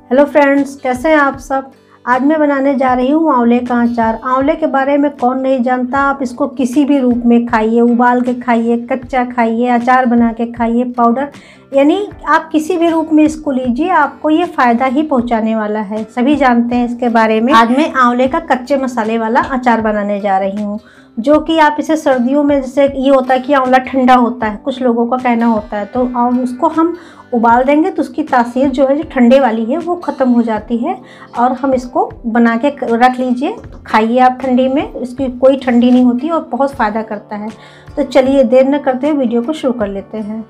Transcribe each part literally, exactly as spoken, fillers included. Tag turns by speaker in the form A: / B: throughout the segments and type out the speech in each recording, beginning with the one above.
A: Hello friends, कैसे हैं आप सब। आज मैं बनाने जा रही हूँ आंवले का अचार। आंवले के बारे में कौन नहीं जानता। आप इसको किसी भी रूप में खाइए, उबाल के खाइए, कच्चा खाइए, अचार बना के खाइए, पाउडर, यानी आप किसी भी रूप में इसको लीजिए, आपको ये फ़ायदा ही पहुँचाने वाला है। सभी जानते हैं इसके बारे में। आज मैं आंवले का कच्चे मसाले वाला अचार बनाने जा रही हूँ, जो कि आप इसे सर्दियों में, जैसे ये होता है कि आंवला ठंडा होता है, कुछ लोगों का कहना होता है, तो उसको हम उबाल देंगे तो उसकी तासीर जो है, जो ठंडे वाली है, वो ख़त्म हो जाती है। और हम इसको बना के रख लीजिए, खाइए आप ठंडी में, इसकी कोई ठंडी नहीं होती और बहुत फ़ायदा करता है। तो चलिए देर न करते हुए वीडियो को शुरू कर लेते हैं।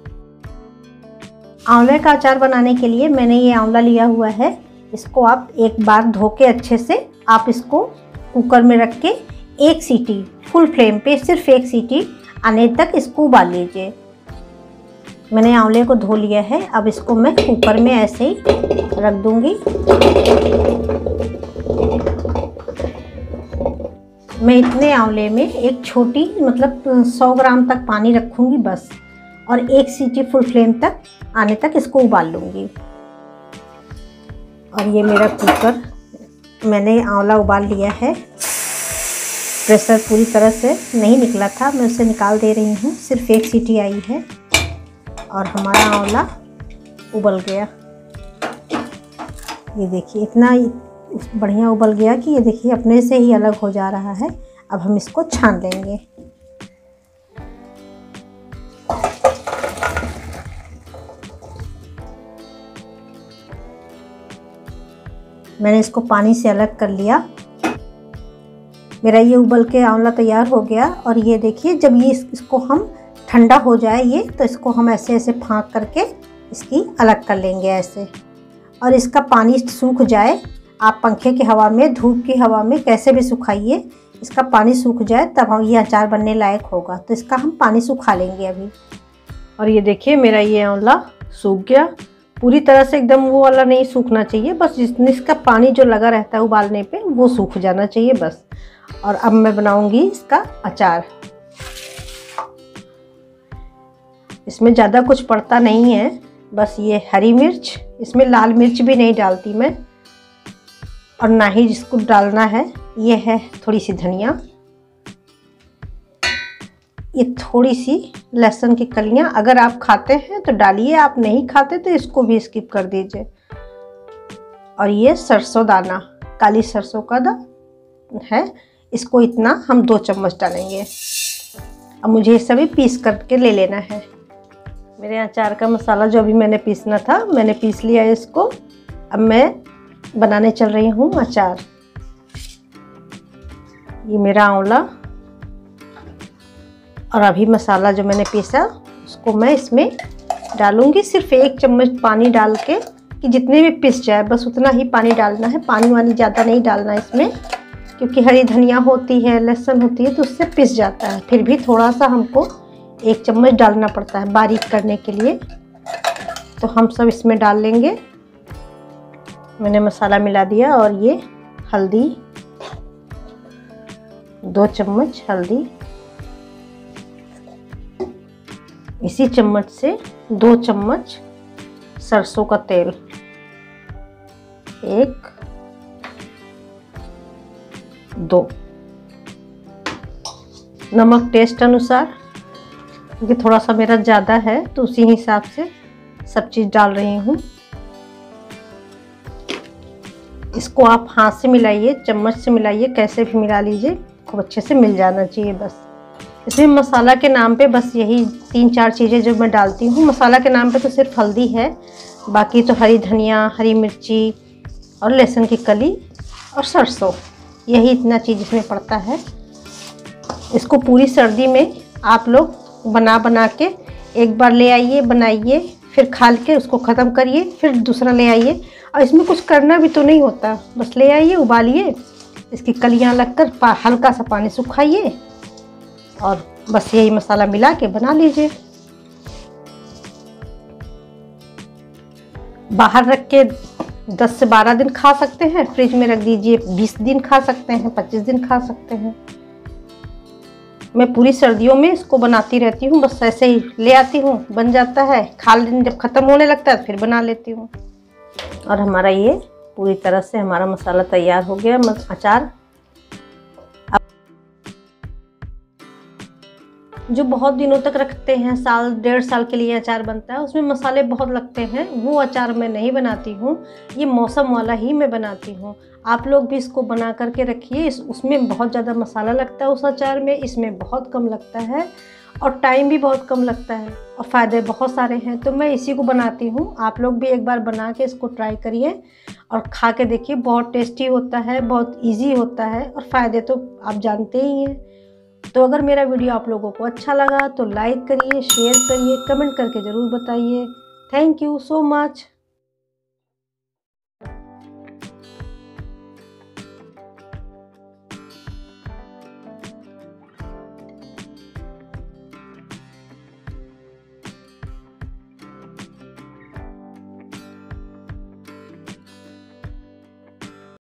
A: आंवले का अचार बनाने के लिए मैंने ये आंवला लिया हुआ है। इसको आप एक बार धो के अच्छे से आप इसको कुकर में रख के एक सीटी फुल फ्लेम पे, सिर्फ एक सीटी आने तक इसको उबाल लीजिए। मैंने आंवले को धो लिया है। अब इसको मैं कुकर में ऐसे ही रख दूंगी। मैं इतने आंवले में एक छोटी, मतलब सौ ग्राम तक पानी रखूंगी बस, और एक सीटी फुल फ्लेम तक आने तक इसको उबाल लूँगी। और ये मेरा कुकर, मैंने आंवला उबाल लिया है। प्रेशर पूरी तरह से नहीं निकला था, मैं उसे निकाल दे रही हूँ। सिर्फ एक सीटी आई है और हमारा आंवला उबल गया। ये देखिए, इतना बढ़िया उबल गया कि ये देखिए अपने से ही अलग हो जा रहा है। अब हम इसको छान लेंगे। मैंने इसको पानी से अलग कर लिया। मेरा ये उबल के आंवला तैयार हो गया। और ये देखिए, जब ये इसको हम ठंडा हो जाए ये, तो इसको हम ऐसे ऐसे फाँक करके इसकी अलग कर लेंगे ऐसे। और इसका पानी सूख जाए, आप पंखे की हवा में, धूप की हवा में कैसे भी सुखाइए, इसका पानी सूख जाए तब हम ये अचार बनने लायक होगा। तो इसका हम पानी सुखा लेंगे अभी। और ये देखिए, मेरा ये आंवला सूख गया पूरी तरह से। एकदम वो वाला नहीं सूखना चाहिए, बस जितने इसका पानी जो लगा रहता है उबालने पे, वो सूख जाना चाहिए बस। और अब मैं बनाऊंगी इसका अचार। इसमें ज़्यादा कुछ पड़ता नहीं है, बस ये हरी मिर्च, इसमें लाल मिर्च भी नहीं डालती मैं, और ना ही जिसको डालना है। ये है थोड़ी सी धनिया, ये थोड़ी सी लहसुन की कलियां। अगर आप खाते हैं तो डालिए, आप नहीं खाते तो इसको भी स्किप कर दीजिए। और ये सरसों दाना, काली सरसों का दाना है, इसको इतना हम दो चम्मच डालेंगे। अब मुझे ये सभी पीस करके ले लेना है। मेरे अचार का मसाला जो अभी मैंने पीसना था, मैंने पीस लिया है इसको। अब मैं बनाने चल रही हूँ अचार। ये मेरा आंवला, और अभी मसाला जो मैंने पीसा उसको मैं इसमें डालूंगी। सिर्फ एक चम्मच पानी डाल के, कि जितने भी पिस जाए बस उतना ही पानी डालना है। पानी वानी ज़्यादा नहीं डालना इसमें, क्योंकि हरी धनिया होती है, लहसुन होती है, तो उससे पिस जाता है। फिर भी थोड़ा सा हमको एक चम्मच डालना पड़ता है बारीक करने के लिए। तो हम सब इसमें डाल लेंगे। मैंने मसाला मिला दिया। और ये हल्दी, दो चम्मच हल्दी। इसी चम्मच से दो चम्मच सरसों का तेल, एक, दो। नमक टेस्ट अनुसार, क्योंकि थोड़ा सा मेरा ज़्यादा है तो उसी हिसाब से सब चीज़ डाल रही हूँ। इसको आप हाथ से मिलाइए, चम्मच से मिलाइए, कैसे भी मिला लीजिए, खूब अच्छे से मिल जाना चाहिए बस। इसमें मसाला के नाम पे बस यही तीन चार चीज़ें जो मैं डालती हूँ। मसाला के नाम पे तो सिर्फ हल्दी है, बाकी तो हरी धनिया, हरी मिर्ची और लहसुन की कली और सरसों, यही इतना चीज़ इसमें पड़ता है। इसको पूरी सर्दी में आप लोग बना बना के एक बार ले आइए, बनाइए, फिर खाल के उसको ख़त्म करिए, फिर दूसरा ले आइए। और इसमें कुछ करना भी तो नहीं होता, बस ले आइए, उबालिए, इसकी कलियां लगकर हल्का सा पानी सुखाइए, और बस यही मसाला मिला के बना लीजिए। बाहर रख के दस से बारह दिन खा सकते हैं, फ्रिज में रख दीजिए, बीस दिन खा सकते हैं, पच्चीस दिन खा सकते हैं। मैं पूरी सर्दियों में इसको बनाती रहती हूँ, बस ऐसे ही ले आती हूँ, बन जाता है, खा लेने जब ख़त्म होने लगता है फिर बना लेती हूँ। और हमारा ये पूरी तरह से हमारा मसाला तैयार हो गया। अचार जो बहुत दिनों तक रखते हैं, साल डेढ़ साल के लिए अचार बनता है, उसमें मसाले बहुत लगते हैं, वो अचार मैं नहीं बनाती हूँ। ये मौसम वाला ही मैं बनाती हूँ। आप लोग भी इसको बना करके रखिए। इस उसमें बहुत ज़्यादा मसाला लगता है उस अचार में, इसमें बहुत कम लगता है और टाइम भी बहुत कम लगता है और फ़ायदे बहुत सारे हैं। तो मैं इसी को बनाती हूँ। आप लोग भी एक बार बना के इसको ट्राई करिए और खा के देखिए। बहुत टेस्टी होता है, बहुत ईजी होता है और फ़ायदे तो आप जानते ही हैं। तो अगर मेरा वीडियो आप लोगों को अच्छा लगा तो लाइक करिए, शेयर करिए, कमेंट करके ज़रूर बताइए। Thank you so much.